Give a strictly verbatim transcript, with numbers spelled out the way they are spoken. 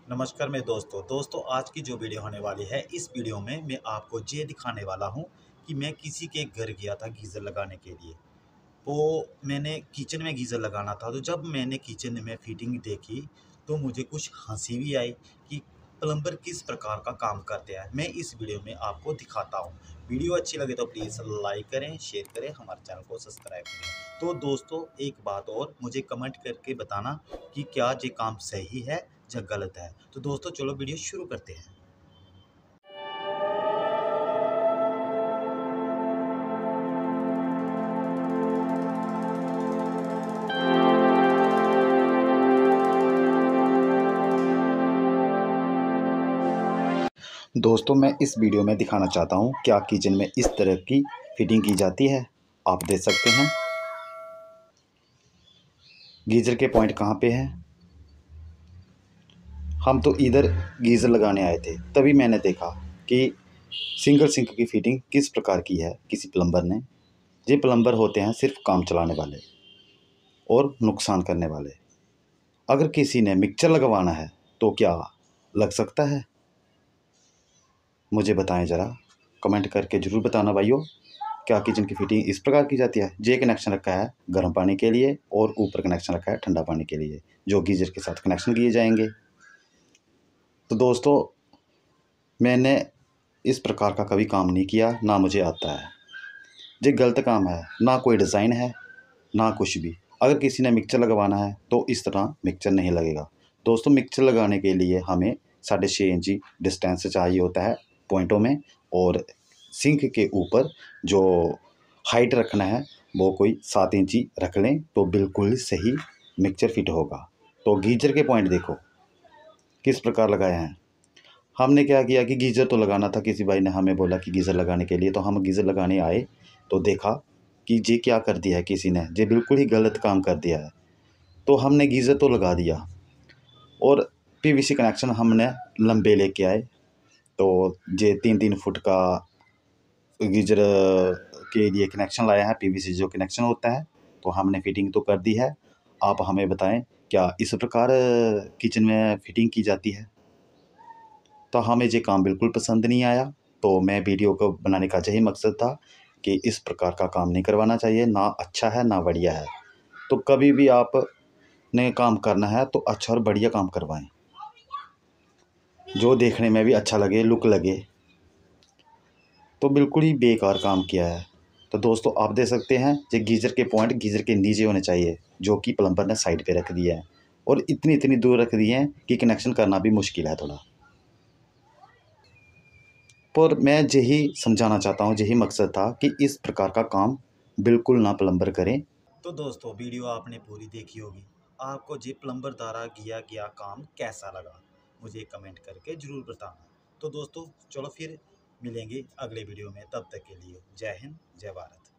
नमस्कार मेरे दोस्तों दोस्तों आज की जो वीडियो होने वाली है इस वीडियो में मैं आपको ये दिखाने वाला हूँ कि मैं किसी के घर गया था गीज़र लगाने के लिए। तो मैंने किचन में गीज़र लगाना था, तो जब मैंने किचन में फिटिंग देखी तो मुझे कुछ हंसी भी आई कि प्लम्बर किस प्रकार का काम करते हैं। मैं इस वीडियो में आपको दिखाता हूँ। वीडियो अच्छी लगे तो प्लीज़ लाइक करें, शेयर करें, हमारे चैनल को सब्सक्राइब करें। तो दोस्तों एक बात और मुझे कमेंट करके बताना कि क्या ये काम सही है या गलत है। तो दोस्तों चलो वीडियो शुरू करते हैं। दोस्तों मैं इस वीडियो में दिखाना चाहता हूँ क्या किचन में इस तरह की फिटिंग की जाती है। आप देख सकते हैं गीज़र के पॉइंट कहाँ पे हैं। हम तो इधर गीज़र लगाने आए थे, तभी मैंने देखा कि सिंगल सिंक की फिटिंग किस प्रकार की है किसी प्लम्बर ने। ये प्लम्बर होते हैं सिर्फ काम चलाने वाले और नुकसान करने वाले। अगर किसी ने मिक्सचर लगवाना है तो क्या लग सकता है? मुझे बताएं ज़रा, कमेंट करके ज़रूर बताना भाइयों। क्या किचन की फिटिंग इस प्रकार की जाती है? जे कनेक्शन रखा है गर्म पानी के लिए और ऊपर कनेक्शन रखा है ठंडा पानी के लिए, जो गीज़र के साथ कनेक्शन किए जाएंगे। तो दोस्तों मैंने इस प्रकार का कभी काम नहीं किया, ना मुझे आता है। ये गलत काम है, ना कोई डिज़ाइन है ना कुछ भी। अगर किसी ने मिक्सचर लगवाना है तो इस तरह मिक्सचर नहीं लगेगा। दोस्तों मिक्सचर लगाने के लिए हमें साढ़े छः इंची डिस्टेंस चाहिए होता है पॉइंटों में, और सिंक के ऊपर जो हाइट रखना है वो कोई सात इंची रख लें तो बिल्कुल सही मिक्सचर फिट होगा। तो गीजर के पॉइंट देखो किस प्रकार लगाए हैं। हमने क्या किया कि गीज़र तो लगाना था, किसी भाई ने हमें बोला कि गीज़र लगाने के लिए, तो हम गीज़र लगाने आए तो देखा कि ये क्या कर दिया है किसी ने, ये बिल्कुल ही गलत काम कर दिया है। तो हमने गीज़र तो लगा दिया और पीवीसी कनेक्शन हमने लंबे लेके आए। तो ये तीन तीन फुट का गीज़र के लिए कनेक्शन लाया है, पीवीसी जो कनेक्शन होता है। तो हमने फिटिंग तो कर दी है। आप हमें बताएं क्या इस प्रकार किचन में फिटिंग की जाती है? तो हमें ये काम बिल्कुल पसंद नहीं आया। तो मैं वीडियो को बनाने का यही मकसद था कि इस प्रकार का काम नहीं करवाना चाहिए, ना अच्छा है ना बढ़िया है। तो कभी भी आपने काम करना है तो अच्छा और बढ़िया काम करवाएं, जो देखने में भी अच्छा लगे, लुक लगे। तो बिल्कुल ही बेकार काम किया है। तो दोस्तों आप देख सकते हैं ये गीज़र के पॉइंट गीज़र के नीचे होने चाहिए, जो कि प्लम्बर ने साइड पे रख दिया है, और इतनी इतनी दूर रख दिए हैं कि कनेक्शन करना भी मुश्किल है थोड़ा। पर मैं यही समझाना चाहता हूँ, यही मकसद था कि इस प्रकार का काम बिल्कुल ना प्लम्बर करें। तो दोस्तों वीडियो आपने पूरी देखी होगी। आपको जे प्लम्बर द्वारा किया गया काम कैसा लगा मुझे कमेंट करके ज़रूर बताना। तो दोस्तों चलो फिर मिलेंगे अगले वीडियो में, तब तक के लिए जय हिंद जय भारत।